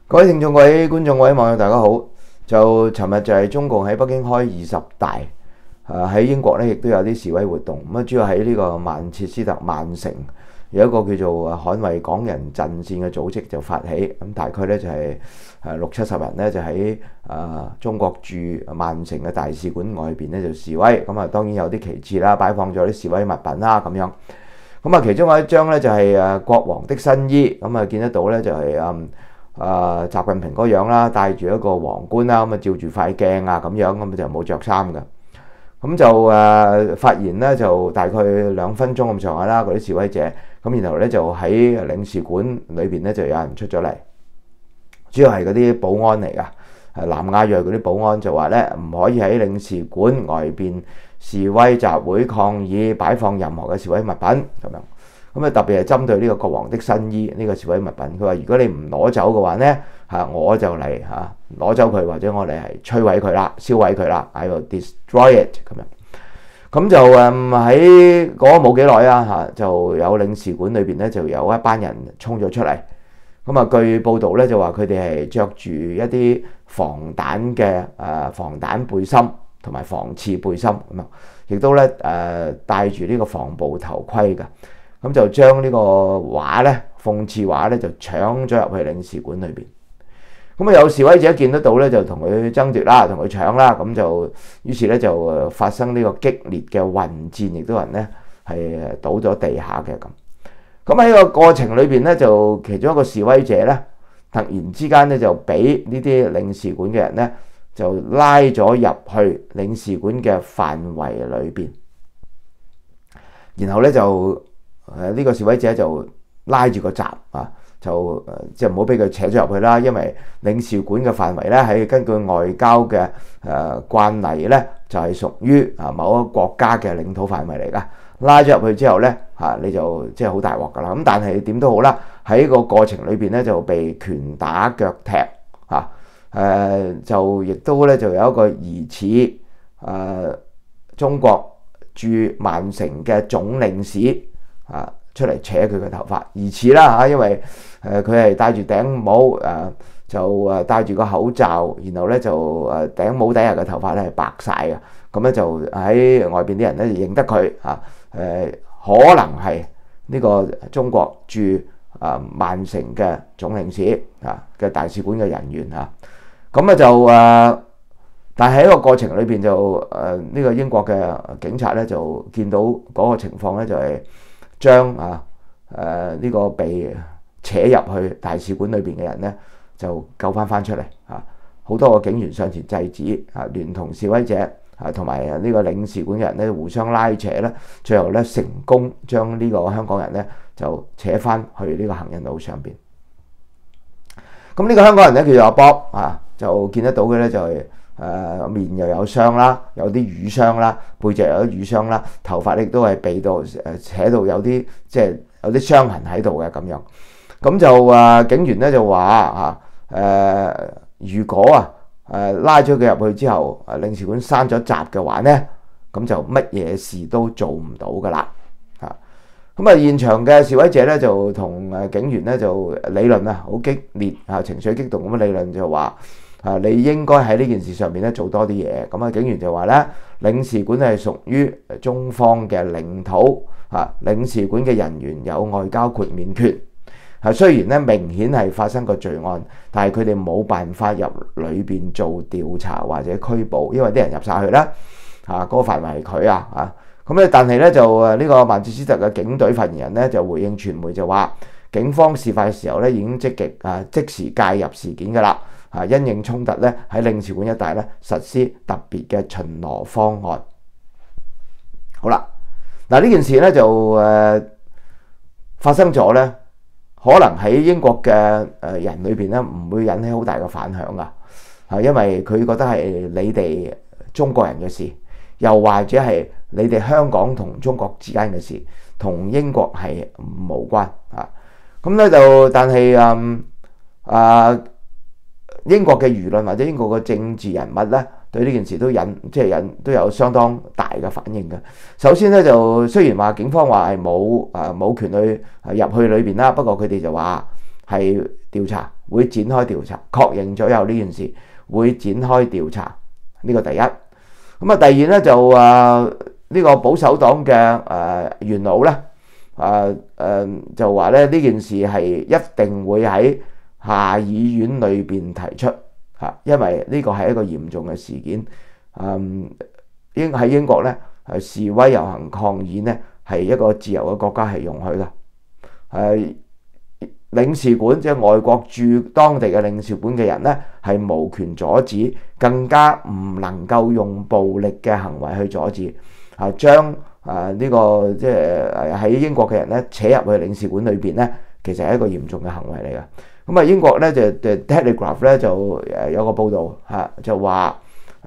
各位聽眾、各位觀眾、各位網友，大家好。就尋日就係中共喺北京開20大，喺英國咧亦都有啲示威活動。咁主要喺呢個曼徹斯特曼城有一個叫做捍衛港人陣線嘅組織就發起，咁大概咧就係60-70人咧就喺中國駐曼城嘅大使館外邊咧就示威。咁當然有啲旗幟啦，擺放咗啲示威物品啦咁樣。咁其中有一張咧就係國王的新衣，咁見得到咧就係習近平嗰樣啦，戴住一個皇冠啦，照住塊鏡啊咁樣，咁就冇着衫㗎。咁就發言咧就大概2分鐘咁上下啦，嗰啲示威者。咁然後咧就喺領事館裏邊咧就有人出咗嚟，主要係嗰啲保安嚟㗎，南亞裔嗰啲保安就話咧唔可以喺領事館外邊示威集會抗議，擺放任何嘅示威物品咁樣。咁特別係針對呢個國王的新衣呢個示威物品，佢話如果你唔攞走嘅話咧，我就嚟攞走佢，或者我哋係摧毀佢啦、燒毀佢啦 ，I will destroy it 咁樣。咁就喺嗰冇幾耐啊，就有領事館裏邊咧就有一班人衝咗出嚟。咁據報道咧就話佢哋係着住一啲防彈嘅防彈背心同埋防刺背心咁樣，亦都咧戴住呢個防暴頭盔㗎。咁就將呢個畫咧，諷刺畫咧就搶咗入去領事館裏邊。咁有示威者見得到咧，就同佢爭奪啦，同佢搶啦。咁就於是咧就發生呢個激烈嘅混戰，亦都有人咧係倒咗地下嘅咁。咁喺個過程裏邊咧，就其中一個示威者咧，突然之間咧就俾呢啲領事館嘅人咧就拉咗入去領事館嘅範圍裏邊，然後咧就呢個示威者就拉住個閘就即係唔好俾佢扯咗入去啦，因為領事館嘅範圍咧係根據外交嘅慣例咧就係屬於某一個國家嘅領土範圍嚟㗎。拉咗入去之後咧你就即係好大鑊㗎啦。咁但係點都好啦，喺個過程裏邊咧就被拳打腳踢就亦都咧就有一個疑似中國駐曼城嘅總領事出嚟扯佢嘅頭髮，疑似啦因為佢係戴住頂帽就戴住個口罩，然後咧就頂帽底下嘅頭髮咧係白晒嘅，咁咧就喺外邊啲人咧就認得佢可能係呢個中國駐曼城嘅總領事嘅大使館嘅人員咁就但係喺個過程裏邊就呢個英國嘅警察咧就見到嗰個情況咧就係將呢個被扯入去大使館裏邊嘅人咧就救翻出嚟好多個警員上前制止聯同示威者同埋呢個領事館嘅人咧互相拉扯咧，最後咧成功將呢個香港人咧就扯翻去呢個行人路上邊。咁呢個香港人咧叫做阿 Bob 就見得到嘅咧就係面又有傷啦，有啲瘀傷啦，背脊有啲瘀傷啦，頭髮亦都係被到扯到有啲即係有啲傷痕喺度嘅咁樣。咁就警員咧就話如果拉咗佢入去之後領事館閂咗閘嘅話咧，咁就乜嘢事都做唔到噶啦咁現場嘅示威者咧就同警員咧就理論好激烈情緒激動咁嘅理論就話你應該喺呢件事上面咧做多啲嘢。咁警員就話咧領事館係屬於中方嘅領土領事館嘅人員有外交豁免權雖然咧明顯係發生過罪案，但係佢哋冇辦法入裏邊做調查或者拘捕，因為啲人入晒去啦嗰個範圍係佢咁咧，但係咧就呢個曼徹斯特嘅警隊發言人咧就回應傳媒就話，警方事發嘅時候咧已經即時介入事件㗎啦因應衝突咧喺領事館一帶咧實施特別嘅巡邏方案。好啦，嗱呢件事咧就發生咗咧，可能喺英國嘅人裏邊咧唔會引起好大嘅反響㗎因為佢覺得係你哋中國人嘅事，又或者係你哋香港同中國之間嘅事，同英國係無關咁咧就但係英國嘅輿論或者英國嘅政治人物咧對呢件事都有相當大嘅反應嘅。首先咧就雖然話警方話係冇權去入去裏邊啦，不過佢哋就話係調查會展開調查，確認咗有呢件事會展開調查，呢個第一。咁啊，第二咧就呢個保守黨嘅元老咧就話咧呢件事係一定會喺下議院裏邊提出嚇，因為呢個係一個嚴重嘅事件。喺英國咧示威遊行抗議呢係一個自由嘅國家係容許嘅。領事館即係外國駐當地嘅領事館嘅人呢係無權阻止，更加唔能夠用暴力嘅行為去阻止。將呢個即係喺英國嘅人呢扯入去領事館裏邊呢，其實係一個嚴重嘅行為嚟嘅。咁英國咧就 Telegraph 咧就有個報導就話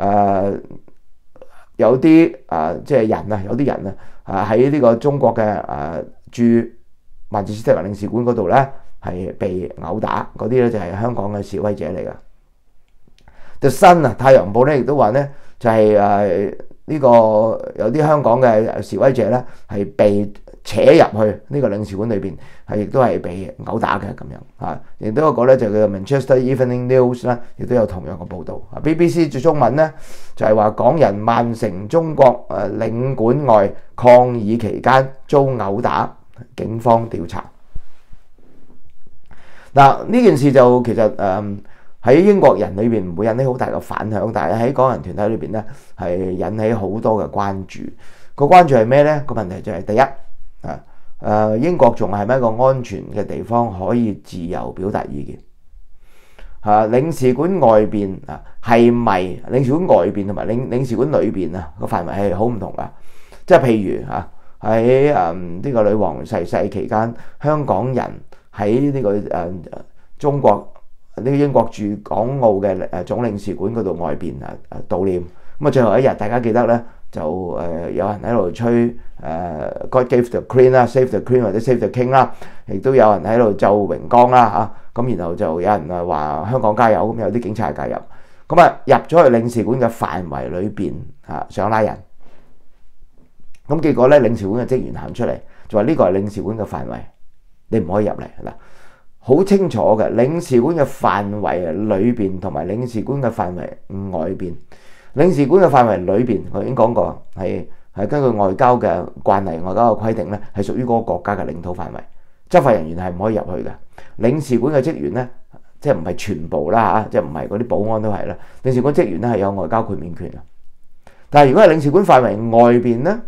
有啲即係人有啲人喺呢個中國嘅駐曼徹斯特領事館嗰度咧係被毆打，嗰啲咧就係香港嘅示威者嚟嘅。The Sun 太陽報咧亦都話咧就係呢個有啲香港嘅示威者咧係被扯入去呢個領事館裏邊，亦都係被毆打嘅咁樣。亦都有個咧就叫 Manchester Evening News 啦，亦都有同樣嘅報導。BBC 最中文咧就係話港人曼城中國領館外抗議期間遭毆打，警方調查。嗱，呢件事就其實喺英國人裏邊唔會引起好大嘅反響，但係喺港人團體裏邊咧係引起好多嘅關注。個關注係咩咧？個問題就係第一，英國仲係咪一個安全嘅地方可以自由表達意見？領事館外邊係咪領事館外邊同埋領事館裏邊個範圍係好唔同噶？即係譬如喺呢個女王逝世期間，香港人喺呢個中國呢個英國駐港澳嘅總領事館嗰度外邊悼念。咁最後一日大家記得咧就有人喺度吹God gave the Queen 啦，Save the Queen 或者 Save the King 啦，亦都有人喺度奏榮光啦咁然後就有人話香港加油，咁有啲警察介入，咁入咗去領事館嘅範圍裏邊想拉人，咁結果咧領事館嘅職員行出嚟就話呢個係領事館嘅範圍，你唔可以入嚟嗱，好清楚嘅領事館嘅範圍裏邊同埋領事館嘅範圍外邊。領事館嘅範圍裏邊，我已經講過係根據外交嘅慣例、外交嘅規定咧，係屬於嗰個國家嘅領土範圍，執法人員係唔可以入去嘅。領事館嘅職員咧，即係唔係全部啦即係唔係嗰啲保安都係啦。領事館職員咧係有外交豁免權嘅，但係如果係領事館範圍外邊咧，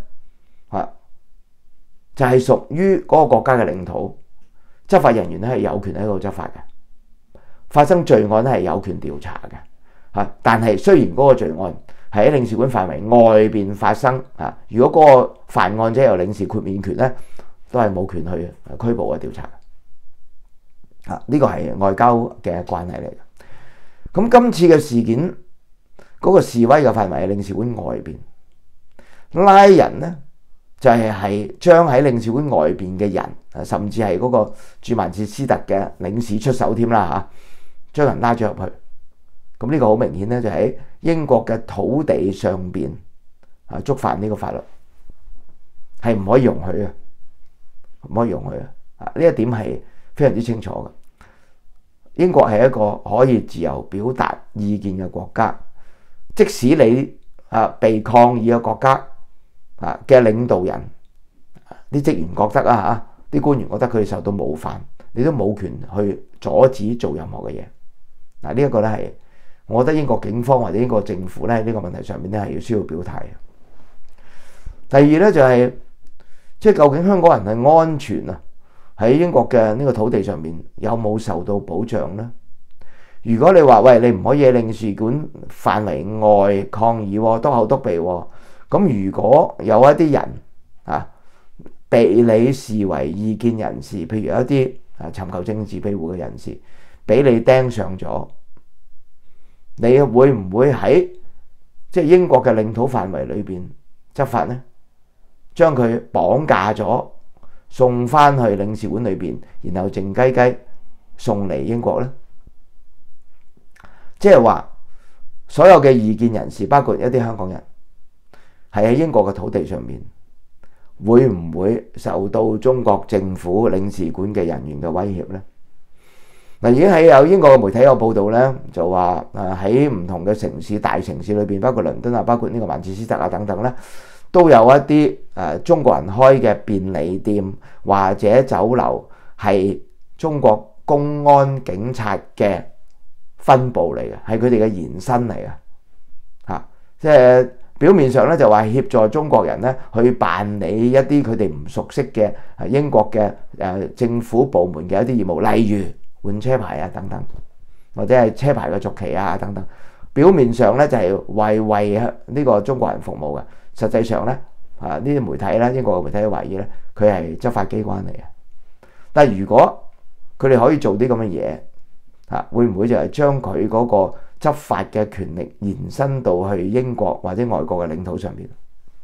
就係屬於嗰個國家嘅領土，執法人員咧係有權喺度執法嘅，發生罪案咧係有權調查嘅。但係雖然嗰個罪案係喺領事館範圍外邊發生，如果嗰個犯案者有領事豁免權咧，都係冇權去拘捕調查。呢個係外交嘅關係嚟嘅。咁今次嘅事件嗰個示威嘅範圍係領事館外邊，拉人咧就係將喺領事館外邊嘅人，甚至係嗰個駐曼徹斯特嘅領事出手添啦將人拉咗入去。咁呢個好明顯咧，就喺英國嘅土地上邊觸犯呢個法律，係唔可以容許嘅，唔可以容許嘅。呢一點係非常之清楚嘅。英國係一個可以自由表達意見嘅國家，即使你被抗議嘅國家嘅領導人、啲職員覺得啲官員覺得佢哋受到冒犯，你都冇權去阻止做任何嘅嘢。呢一個咧係。我覺得英國警方或者英國政府咧呢個問題上面咧係要需要表態。第二咧就係即係究竟香港人係安全喺英國嘅呢個土地上面有冇受到保障呢？如果你話喂，你唔可以喺領事館範圍外抗議篤口篤鼻咁，如果有一啲人被你視為異見人士，譬如一啲尋求政治庇護嘅人士，俾你盯上咗。你會唔會喺即係英國嘅領土範圍裏邊執法呢？將佢綁架咗，送翻去領事館裏邊，然後靜雞雞送嚟英國呢？即係話所有嘅異見人士，包括一啲香港人，係喺英國嘅土地上面，會唔會受到中國政府領事館嘅人員嘅威脅呢？ 嗱，已經喺有英國嘅媒體有報道咧，就話喺唔同嘅城市、大城市裏邊，包括倫敦啊，包括呢個曼徹斯特啊等等咧，都有一啲中國人開嘅便利店或者酒樓係中國公安警察嘅分部嚟嘅，係佢哋嘅延伸嚟嘅嚇。即係表面上咧就話協助中國人咧去辦理一啲佢哋唔熟悉嘅英國嘅政府部門嘅一啲業務，例如換車牌啊等等，或者係車牌嘅續期啊等等。表面上咧就係為呢個中國人服務嘅，實際上咧呢啲媒體咧，英國嘅媒體懷疑咧佢係執法機關嚟嘅。但係如果佢哋可以做啲咁嘅嘢會唔會就係將佢嗰個執法嘅權力延伸到去英國或者外國嘅領土上邊？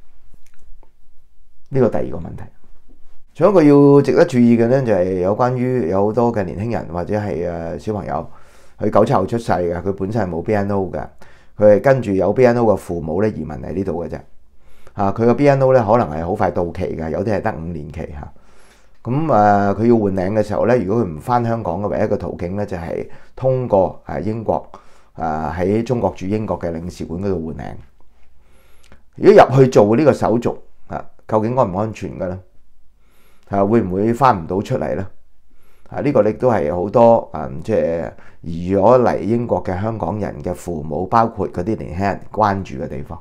呢個第二個問題。仲有一個要值得注意嘅咧，就係有關於有好多嘅年輕人或者係小朋友，佢97後出世嘅，佢本身係冇 BNO 嘅，佢係跟住有 BNO 嘅父母咧移民嚟呢度嘅啫。佢個 BNO 咧可能係好快到期嘅，有啲係得5年期嚇。咁佢要換領嘅時候咧，如果佢唔返香港嘅唯一嘅途徑咧，就係通過英國喺中國駐英國嘅領事館嗰度換領。如果入去做呢個手續究竟安唔安全嘅咧？會唔會返唔到出嚟咧？呢個亦都係好多即係移咗嚟英國嘅香港人嘅父母，包括嗰啲年輕人關注嘅地方。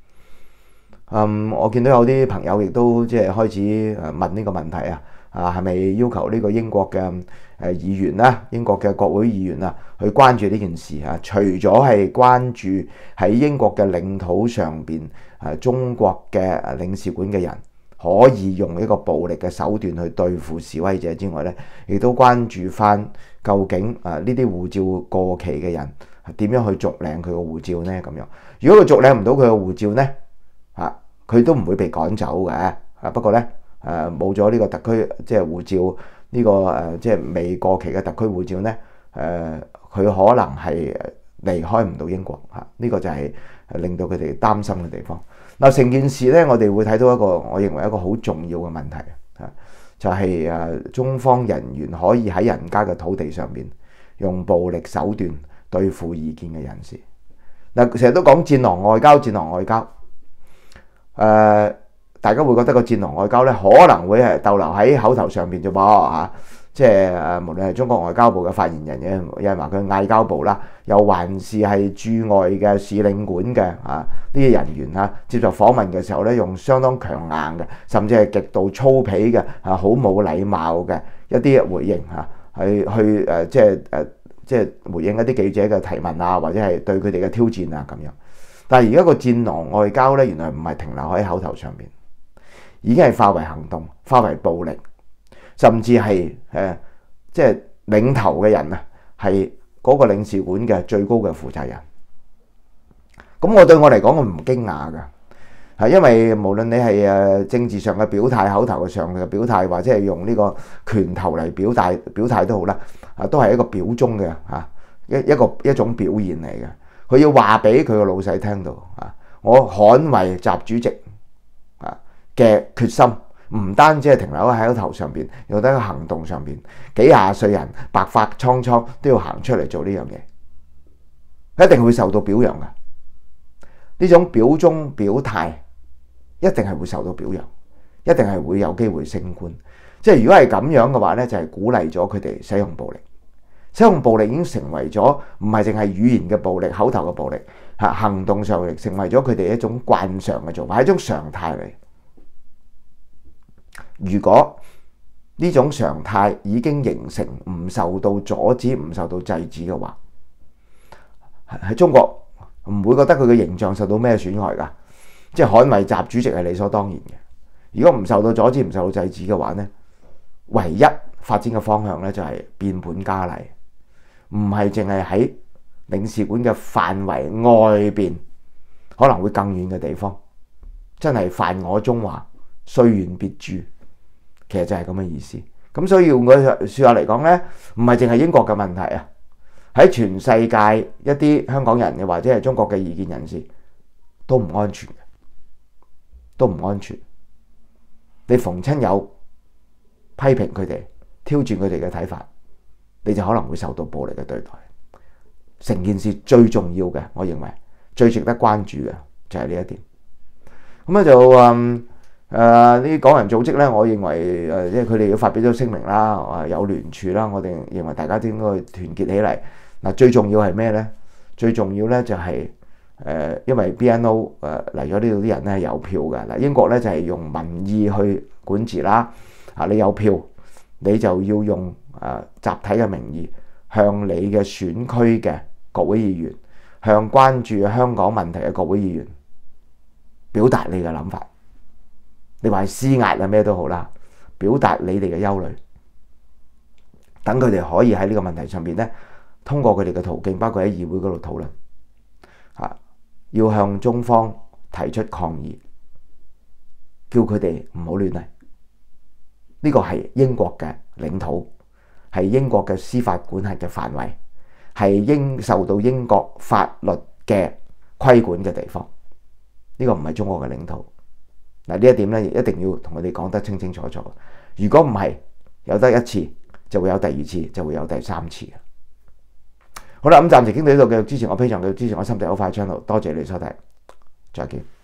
我見到有啲朋友亦都即係開始問呢個問題係咪要求呢個英國嘅議員啦，英國嘅國會議員啊，去關注呢件事啊？除咗係關注喺英國嘅領土上邊中國嘅領事館嘅人可以用一個暴力嘅手段去對付示威者之外咧，亦都關注翻究竟呢啲護照過期嘅人點樣去續領佢個護照呢？咁樣，如果佢續領唔到佢個護照呢，佢都唔會被趕走嘅。不過呢，冇咗呢個特區即係護照呢個即係未過期嘅特區護照呢，佢可能係離開唔到英國嚇。呢個就係令到佢哋擔心嘅地方。嗱，成件事咧，我哋會睇到一個我認為一個好重要嘅問題就係中方人員可以喺人家嘅土地上面用暴力手段對付異見嘅人士。嗱，成日都講戰狼外交，戰狼外交。大家會覺得個戰狼外交咧可能會係逗留喺口頭上邊啫噃即係無論係中國外交部嘅發言人有人話佢外交部啦，又還是係駐外嘅使領館嘅呢啲人員接受訪問嘅時候咧，用相當強硬嘅，甚至係極度粗鄙嘅好冇禮貌嘅一啲回應去即係回應一啲記者嘅提問或者係對佢哋嘅挑戰咁樣。但係而家個戰狼外交咧，原來唔係停留喺口頭上邊，已經係化為行動，化為暴力。甚至係即係領頭嘅人係嗰個領事館嘅最高嘅負責人。咁對我嚟講，我唔驚訝㗎，因為無論你係政治上嘅表態、口頭上嘅表態，或者係用呢個拳頭嚟表態都好啦，都係一個表忠嘅一種表現嚟嘅。佢要話俾佢個老細聽到我捍衛習主席嘅決心。唔單止係停留喺口頭上邊，又喺行動上邊，幾廿歲人白髮蒼蒼都要行出嚟做呢樣嘢，一定會受到表揚嘅。呢種表忠表態一定係會受到表揚，一定係會有機會升官。即係如果係咁樣嘅話呢，就係鼓勵咗佢哋使用暴力。使用暴力已經成為咗唔係淨係語言嘅暴力、口頭嘅暴力，行動上亦成為咗佢哋一種慣常嘅做法，係一種常態嚟。如果呢種常態已經形成，唔受到阻止、唔受到制止嘅話，喺中國唔會覺得佢嘅形象受到咩損害㗎。即係捍衛習主席係理所當然嘅。如果唔受到阻止、唔受到制止嘅話呢，唯一發展嘅方向呢，就係變本加厲，唔係淨係喺領事館嘅範圍外邊，可能會更遠嘅地方，真係犯我中華，雖遠必誅。其實就係咁嘅意思。咁所以用個説話嚟講呢，唔係淨係英國嘅問題喺全世界一啲香港人或者係中國嘅異見人士都唔安全嘅，都唔安全。你逢親有批評佢哋、挑戰佢哋嘅睇法， 你就可能會受到暴力嘅對待。成件事最重要嘅，我認為最值得關注嘅就係呢一點。咁咧就呢啲港人組織咧，我認為即係佢哋要發表咗聲明啦，有聯署啦，我哋認為大家都應該團結起嚟。嗱，最重要係咩咧？最重要咧就係因為 BNO 嚟咗呢度啲人咧係有票嘅。嗱，英國咧就係用民意去管治啦。你有票，你就要用集體嘅名義向你嘅選區嘅國會議員，向關注香港問題嘅國會議員表達你嘅諗法。你話係施壓啊咩都好啦，表達你哋嘅憂慮，等佢哋可以喺呢個問題上邊咧，通過佢哋嘅途徑，包括喺議會嗰度討論，要向中方提出抗議，叫佢哋唔好亂嚟。呢個係英國嘅領土，係英國嘅司法管轄嘅範圍，係受到英國法律嘅規管嘅地方。呢個唔係中國嘅領土。嗱，呢一點咧，一定要同佢哋講得清清楚楚。如果唔係，有得一次就會有第二次，就會有第三次嘅。好啦，咁暫時傾到呢度，繼續支持我Patreon，繼續支持我心地好快 channel，多謝你收睇，再見。